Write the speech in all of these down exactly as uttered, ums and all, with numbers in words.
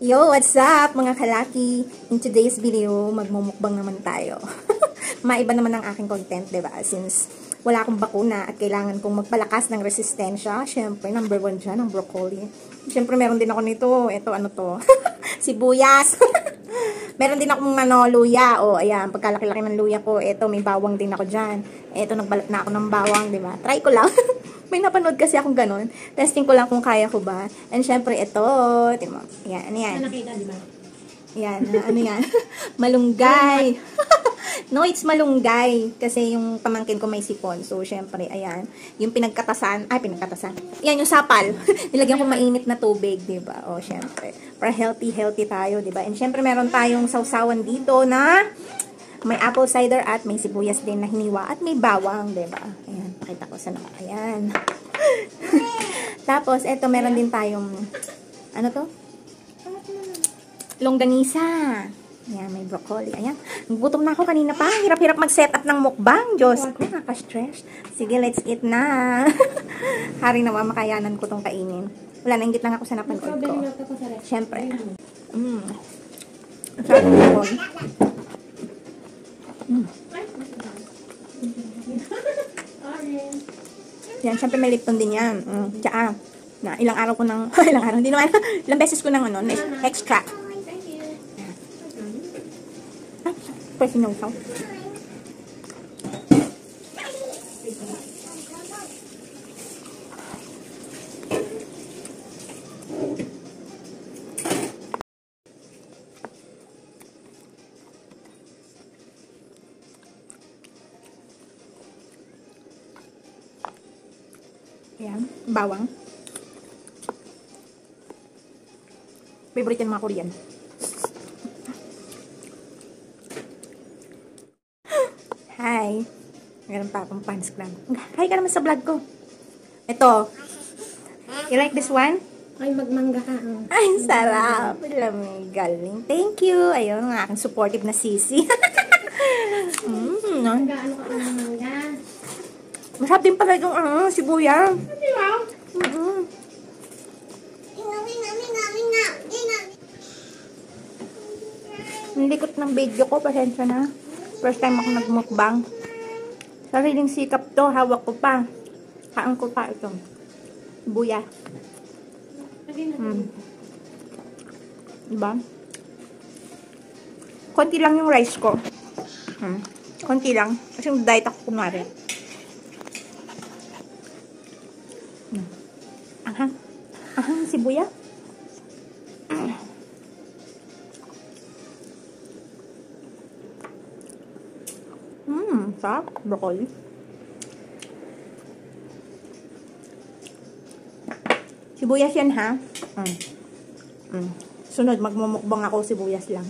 Yo, what's up mga kalaki? In today's video, magmumukbang naman tayo. Maiba naman ang aking content, diba? Since wala akong bakuna at kailangan kong magpalakas ng resistensya, syempre, number one dyan, ang broccoli. Syempre, meron din ako nito. Ito, ano to? Sibuyas. Meron din akong ano, luya. O, ayan, pagkalaki-laki ng luya ko. Ito, may bawang din ako dyan. Ito, nagbalat na ako ng bawang, diba? Try ko lang. May napanood kasi akong ganun. Testing ko lang kung kaya ko ba. And syempre, ito. Diba? Yan, ano yan? Nakita, diba? Yan, uh, ano yan? Malunggay. No, it's malunggay. Kasi yung pamangkin ko may sipon. So, syempre, ayan. Yung pinagkatasan. Ay, pinagkatasan. Yan, yung sapal. Nilagyan ko mainit na tubig, diba? O, syempre. Para healthy, healthy tayo, diba? And syempre, meron tayong sausawan dito na may apple cider at may sibuyas din na hiniwa at may bawang, diba? Ayan, pakita ko sana. Ayan. Tapos, eto, meron din tayong, ano to? Longganisa. Ayan, may broccoli. Ayan. Gutom na ako kanina pa. Hirap-hirap mag-set up ng mukbang. Diyos ko, nakaka-stress. Sige, let's eat na. Haring naman, makayanan ko tong kainin. Wala, nainggit lang ako sa napanood ko. Siyempre. Mmm. Sarap ko. Mm. Yan, syempre may Lipton din yan. Mm. Tsaka, na ilang araw ko nang, ilang araw, hindi naman, ilang beses ko nang ano, extract. Ay, pwede sinusaw. Ayan, bawang. Favorite yan mga Korean. Hi. Meron pa akong pants lang. Hi ka naman sa vlog ko. Ito. You like this one? Ay, magmangga ka. Ay, sarap. Alam, galing. Thank you. Ayun, ang aking supportive na sisi. mm, no? Gaano ka ang mangga? Masarap din pala yung uh, sibuyas. Di ba? Mm-hmm. Ang likot ng video ko, pasensya na. First time ako nagmukbang. Sariling sikap to, hawak ko pa. Kaan ko pa ito. Buya. Mm. Diba? Konti lang yung rice ko. Hmm. Konti lang. Kasi diet ako kumari. Hmm. Ahang. Ahang sibuya. Mmm, sarap. Broccoli. Sibuyas yan, ha? Mm. Mm. Sunod, magmumukbang ako, sibuyas lang.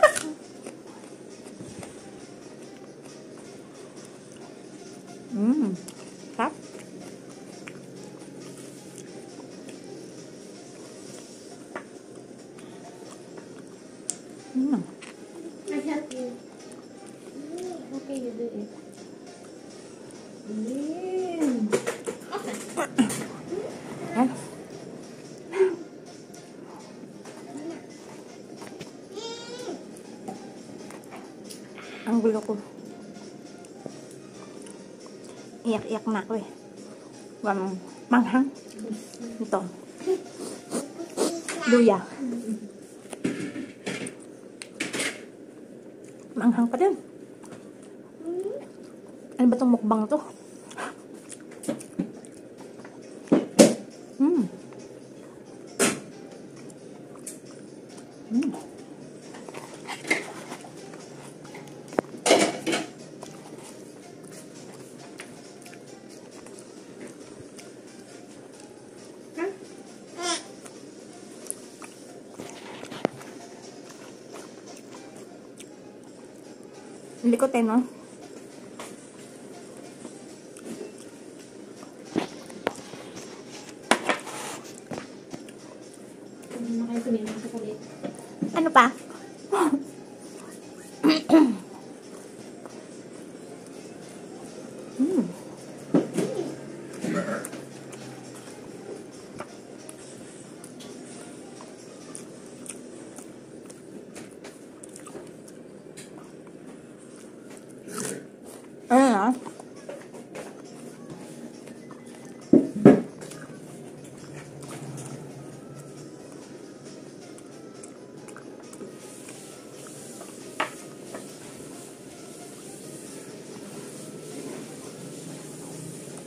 Mmm, sarap. Mmm. I help you. Okay, you do it. Yeah. Okay. Yan. Ang gulo ko. Iyak-iyak na ako eh. Um, manghang. Ito. Luya. Manghang pa din. Ano ba itong mukbang to? Mmm. Mmm. Likot eh, no? Ano pa? mm.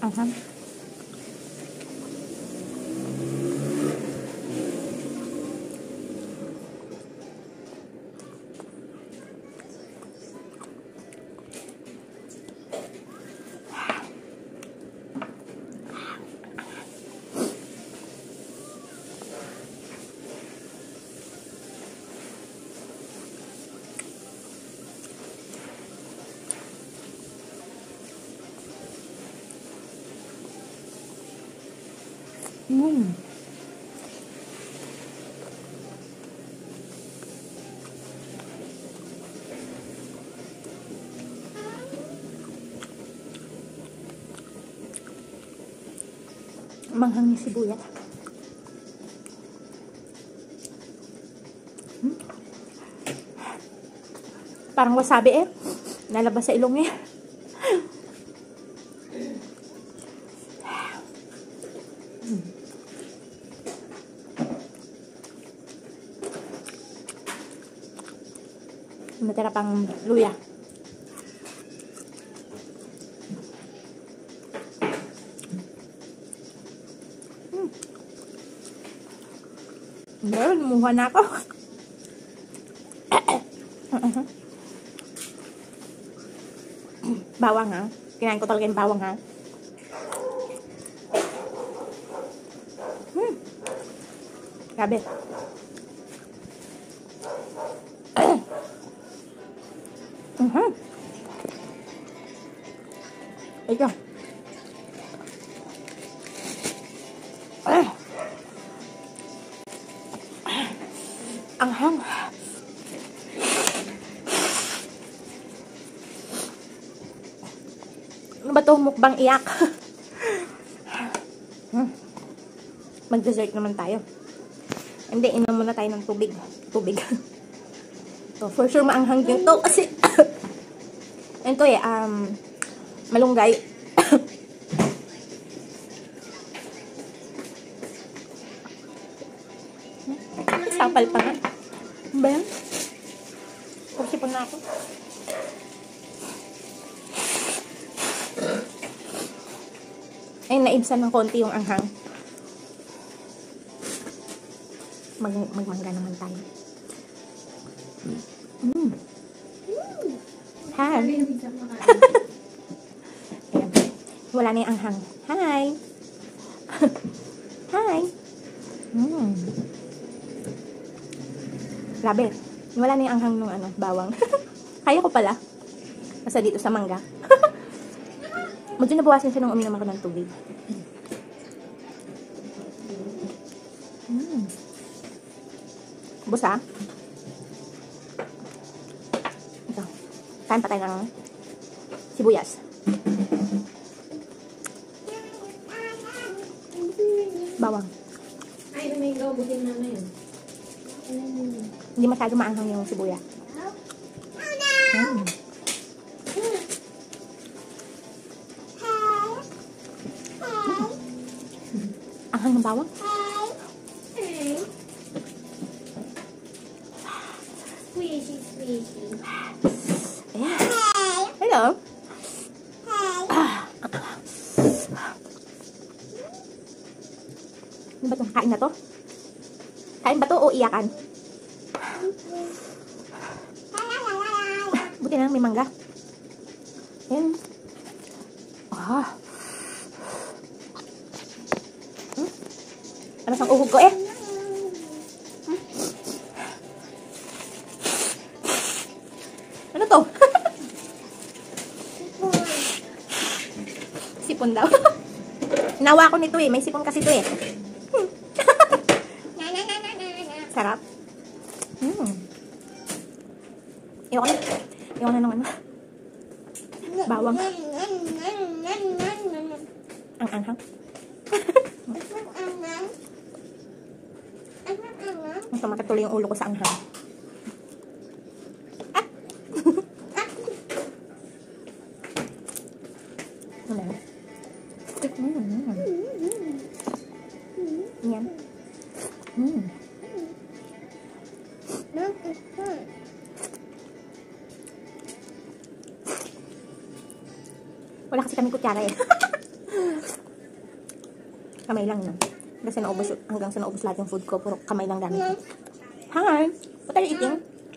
Anghang. Mm. Manghang ni sibuyas. Hmm? Parang wasabi eh. Nalabas sa ilong eh. Hmm. Matira pang luya. Hmm. Meron, mumuha na ako. Bawang ha. Kinain ko talaga yung bawang ha. Hmm. Grabe. Uh-huh. Ito. Ah. Ang hang. Ano ba ito? Mukbang iyak. Hmm. Mag-dessert naman tayo. Hindi, inom muna tayo ng tubig. Tubig. So, for sure maanghang din to kasi ito eh, um, malunggay. Sapal pa nga. Ano ba yan? Pursipon na ako. Ay, naibsan ng konti yung anghang. Mag magmangga naman tayo. Mm. Hi. Ayan. Wala na yung anghang. Hi. Hi. Mm. Grabe. Wala na yung anghang nung ano, bawang. Kaya ko pala. Basta dito sa mangga. Medyo nabawasan siya nung uminom ako ng tubig. Mm. Busa. Ito. Kain pa tayo ng sibuyas. Bawang. Ay, may gawabutin na na yun. Hindi masyado maanghang yung sibuyas. Mm. Anghang ng bawang. Squishy, squishy. Ayan. Hello. Ano ba ito? Kain na to? Kain ba to o iyakan? Buti na lang may mangga. Ayan. Ah. Hmm? Ano sang uhog ko eh? Hmm? Ano to? Sipon daw. Nawa ko nito eh. May sipon kasi to eh. Hmm. Sarap. Hmm. Iwan ko na. Iwan na nung ano. Bawang. Ang anghang. Mas makatuloy yung ulo ko sa anghang. Ah! Ano na? Mm. Yan. Mm. Wala kasi kami kutsara eh. Kamay lang na. Hanggang sa naubos, hanggang sa naubos lahat yung food ko, puro kamay lang gamit. Hi! What are you eating?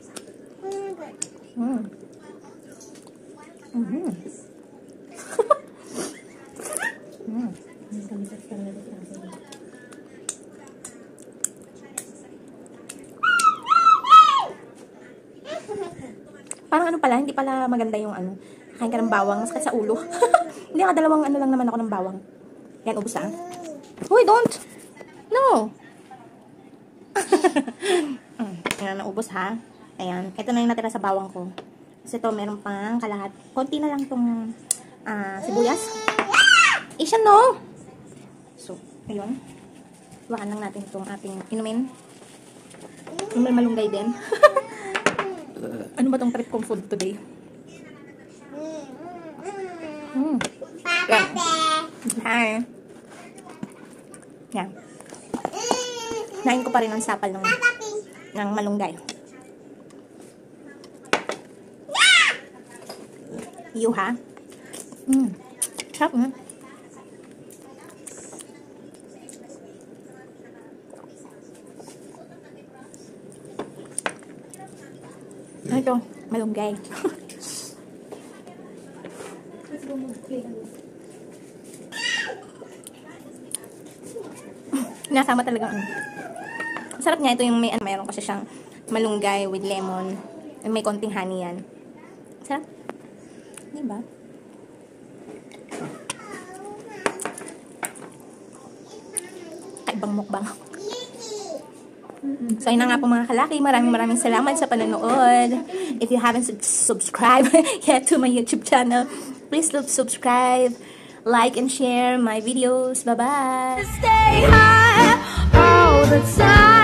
Mm. Mm-hmm. mm. Parang ano pala, hindi pala maganda yung ano. Kain ka ng bawang, masakit sa ulo. Hindi, dalawang ano lang naman ako ng bawang. Yan, ubos ah. Uy, don't! No! Ayan, naubos ha. Ayan, ito na yung natira sa bawang ko. Kasi ito, meron pang kalahat. Konti na lang itong uh, sibuyas. Isya, no! So, ayun. Iwakan lang natin itong ating inumin. Yung may malunggay din. Ano ba itong trip kong food today? Hmm. Yan. Hi. Yan. Nain ko pa rin ang sapal ng, ng malunggay. You, ha? Mm. Sarap, mm. Ano ito? Malunggay. Nasama talaga. Ano. Sarap niya. Ito yung may, ano, mayroon kasi siyang malunggay with lemon. May konting honey yan. Sarap. Diba? Kaibang mukbang. So, yun na nga po mga kalaki. Maraming maraming salamat sa panonood. If you haven't sub subscribed yet to my YouTube channel, please subscribe, like, and share my videos. Bye-bye! Stay high all the time.